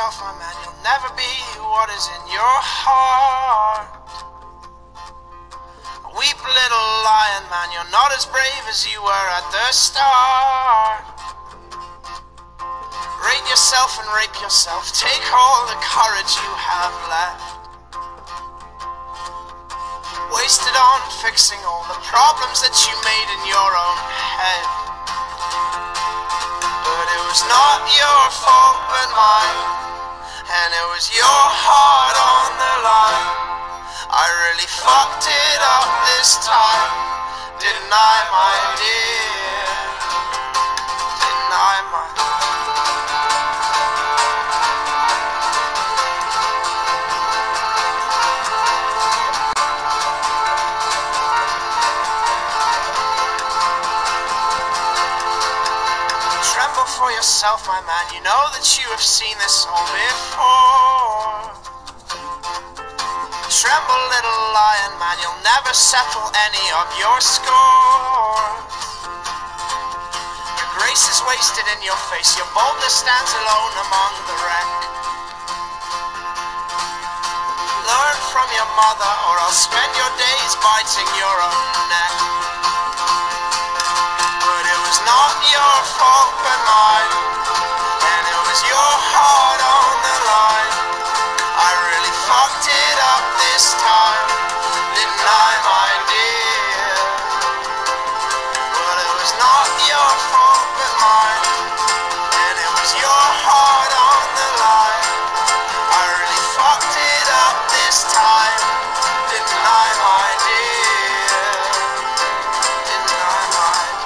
yourself, my man, you'll never be what is in your heart. Weep, little lion man, you're not as brave as you were at the start. Rate yourself and rape yourself, take all the courage you have left. Wasted on fixing all the problems that you made in your own head. But it was not your fault but mine, and it was your heart on the line. I really fucked it up this time, didn't I, my dear? Didn't I, my Tremble for yourself, my man, you know that you have seen this all before. Tremble, little lion man, you'll never settle any of your scores. Your grace is wasted in your face, your boldness stands alone among the wreck. Learn from your mother, or I'll spend your days biting your own neck. But it was not your fault but mine, and it was your heart on the line. I really fucked it up this time, didn't I, my dear? But it was not your fault but mine, and it was your heart on the line. I really fucked it up this time, didn't I, my dear? Didn't I, my dear?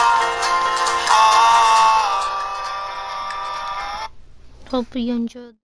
Hope you enjoyed.